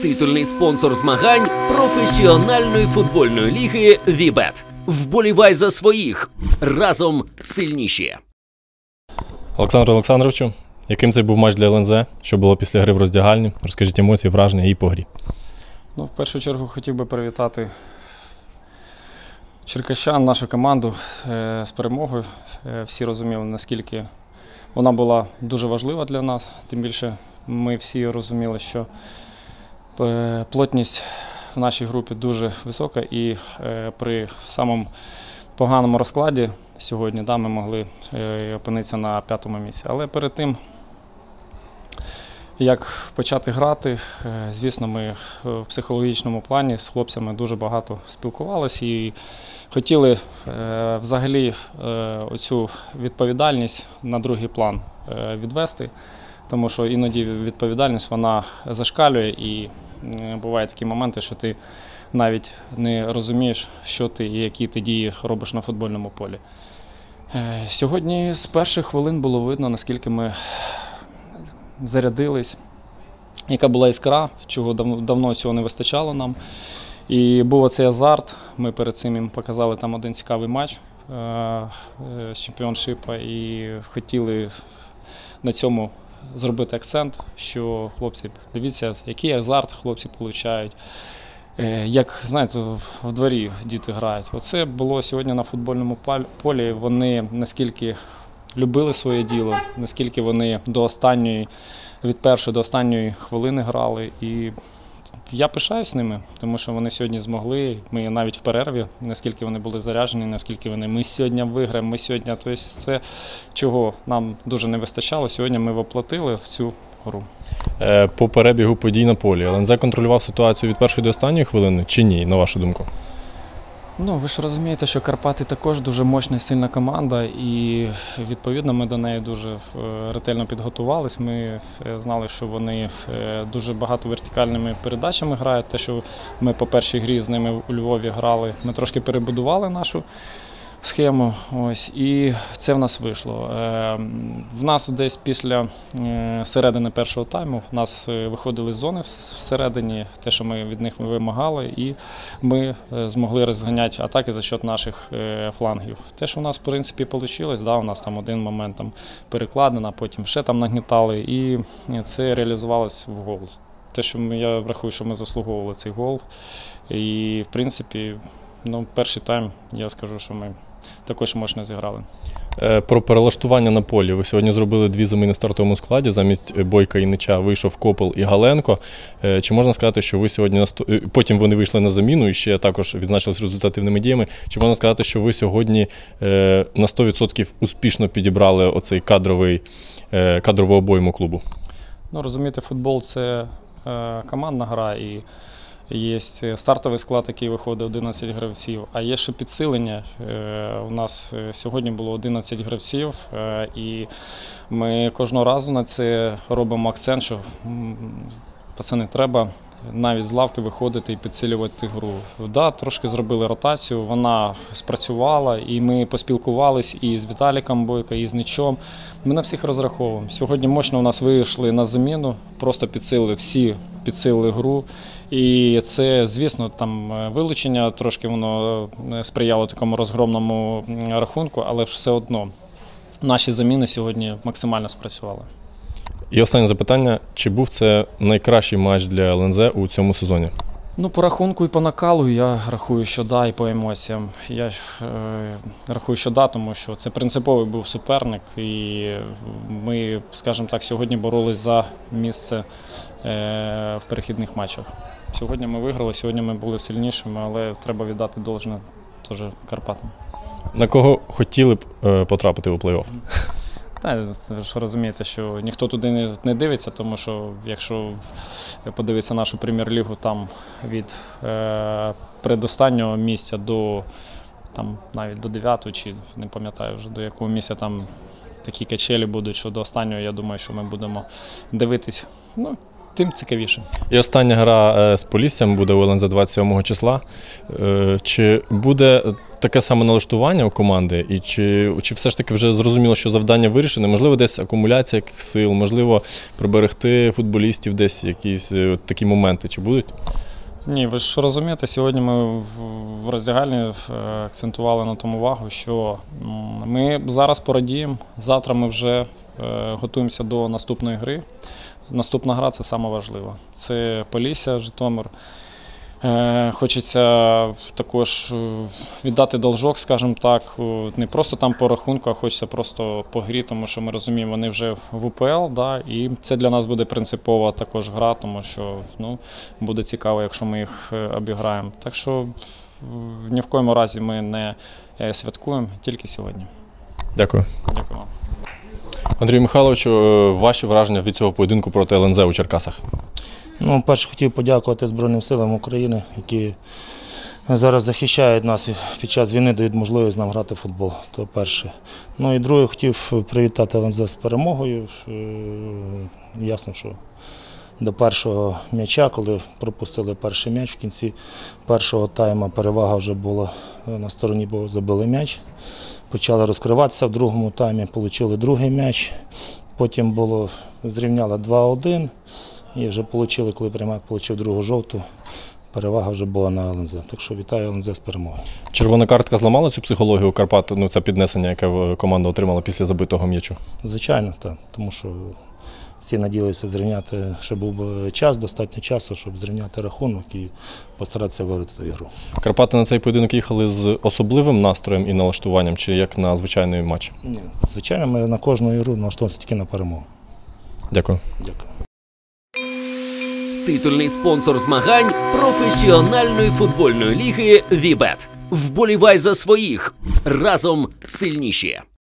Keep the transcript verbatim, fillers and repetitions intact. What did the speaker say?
титульний спонсор змагань професіональної футбольної ліги «Вібет». Вболівай за своїх. Разом сильніші. Олександру Олександровичу, яким це був матч для ел ен зет? Що було після гри в роздягальні? Розкажіть емоції, враження і по грі. Ну, в першу чергу хотів би привітати черкащан, нашу команду е, з перемогою. Е, всі розуміли, наскільки вона була дуже важлива для нас. Тим більше ми всі розуміли, що е, плотність в нашій групі дуже висока і е, при самому поганому розкладі сьогодні да, ми могли е, опинитися на п'ятому місці. Але перед тим, як почати грати, е, звісно, ми в психологічному плані з хлопцями дуже багато спілкувалися і хотіли е, взагалі е, оцю відповідальність на другий план е, відвести, тому що іноді відповідальність вона зашкалює і е, бувають такі моменти, що ти навіть не розумієш, що ти і які ти дії робиш на футбольному полі. Е, сьогодні з перших хвилин було видно, наскільки ми зарядились, яка була іскра, чого дав, давно цього не вистачало нам. І був оцей азарт, ми перед цим їм показали там один цікавий матч е з чемпіоншипа і хотіли на цьому зробити акцент, що хлопці, дивіться, який азарт хлопці отримують, е як, знаєте, в дворі діти грають. Оце було сьогодні на футбольному полі, вони наскільки любили своє діло, наскільки вони до останньої, від першої до останньої хвилини грали. І я пишаюсь ними, тому що вони сьогодні змогли, ми навіть в перерві, наскільки вони були заряджені, наскільки вони, ми сьогодні виграємо, ми сьогодні, тобто це, чого нам дуже не вистачало, сьогодні ми воплотили в цю гру. По перебігу подій на полі, ел ен зет контролював ситуацію від першої до останньої хвилини чи ні, на вашу думку? Ну, ви ж розумієте, що Карпати також дуже мощна і сильна команда, і відповідно ми до неї дуже ретельно підготувались. Ми знали, що вони дуже багато вертикальними передачами грають. Те, що ми по першій грі з ними у Львові грали, ми трошки перебудували нашу схему, ось, і це в нас вийшло. В нас десь після середини першого тайму в нас виходили з зони всередині, те, що ми від них вимагали, і ми змогли розганяти атаки за счет наших флангів. Те, що в нас, в принципі, вийшло, да, у нас там один момент там перекладено, потім ще там нагнітали, і це реалізувалось в гол. Те, що ми, я рахую, що ми заслуговували цей гол, і, в принципі, ну, перший тайм, я скажу, що ми також мощно зіграли. Про перелаштування на полі. Ви сьогодні зробили дві заміни в стартовому складі. Замість Бойка і Нича вийшов Копел і Галенко. Чи можна сказати, що ви сьогодні... Потім вони вийшли на заміну і ще також відзначились результативними діями. Чи можна сказати, що ви сьогодні на сто відсотків успішно підібрали оцей кадровий, кадрову обойму клубу? Ну, розумієте, футбол – це командна гра, і є стартовий склад, який виходить одинадцять гравців, а є ще підсилення. У нас сьогодні було одинадцять гравців, і ми кожного разу на це робимо акцент, що пацани, треба навіть з лавки виходити і підсилювати гру. Да, трошки зробили ротацію, вона спрацювала, і ми поспілкувалися і з Віталіком Бойко, і з Ничом. Ми на всіх розраховуємо. Сьогодні мощно у нас вийшли на заміну, просто підсилили всі, підсилили гру. І це, звісно, там вилучення, трошки воно сприяло такому розгромному рахунку, але все одно наші заміни сьогодні максимально спрацювали. І останнє запитання, чи був це найкращий матч для ел ен зет у цьому сезоні? Ну, по рахунку і по накалу я рахую, що да, і по емоціям. Я е, рахую, що да, тому що це принциповий був суперник, і ми, скажімо так, сьогодні боролись за місце е, в перехідних матчах. Сьогодні ми виграли, сьогодні ми були сильнішими, але треба віддати должне теж Карпатам. На кого хотіли б е, потрапити у плей-офф? Ви ж розумієте, що ніхто туди не дивиться, тому що якщо подивитися нашу прем'єр-лігу, там від е, предостаннього місця до там, навіть до дев'ятого, чи не пам'ятаю вже до якого місця там такі качелі будуть, що до останнього, я думаю, що ми будемо дивитись. Ну, тим цікавіше. І остання гра е, з Поліссям буде у ел ен зет двадцять сьомого числа. Е, Чи буде таке саме налаштування у команди? І чи, чи все ж таки вже зрозуміло, що завдання вирішене? Можливо, десь акумуляція яких сил, можливо, приберегти футболістів десь якісь е, такі моменти, чи будуть? Ні, ви ж розумієте, сьогодні ми в роздягальні акцентували на тому увагу, що ми зараз порадіємо, завтра ми вже готуємося до наступної гри. Наступна гра – це саме важливо. Це Полісся, Житомир. Хочеться також віддати должок, скажімо так, не просто там по рахунку, а хочеться просто по грі, тому що ми розуміємо, вони вже в у пе ел, да, і це для нас буде принципова також гра, тому що ну, буде цікаво, якщо ми їх обіграємо. Так що ні в коєму разі ми не святкуємо, тільки сьогодні. Дякую. Дякую вам. Андрію Михайловичу, ваші враження від цього поєдинку проти ел ен зет у Черкасах? Ну, перше, хотів подякувати Збройним силам України, які зараз захищають нас і під час війни дають можливість нам грати в футбол. То перше. Ну і друге, хотів привітати ел ен зет з перемогою. Ясно, що до першого м'яча, коли пропустили перший м'яч, в кінці першого тайму перевага вже була на стороні, бо забили м'яч. Почали розкриватися в другому таймі, отримали другий м'яч. Потім було зрівняли два один. І вже отримали, коли Примак отримав другу жовту, перевага вже була на ел ен зет. Так що вітаю ел ен зет з перемогою. Червона картка зламала цю психологію Карпат, ну це піднесення, яке команда отримала після забитого м'ячу? Звичайно, так. Тому що всі надіялися зрівняти, ще був би час, достатньо часу, щоб зрівняти рахунок і постаратися виграти ту ігру. Карпати на цей поєдинок їхали з особливим настроєм і налаштуванням, чи як на звичайний матч? Ні, звичайно, ми на кожну ігру налаштовуємося тільки на перемогу. Дякую. Дякую. Титульний спонсор змагань професіональної футбольної ліги «Вібет». Вболівай за своїх. Разом сильніші.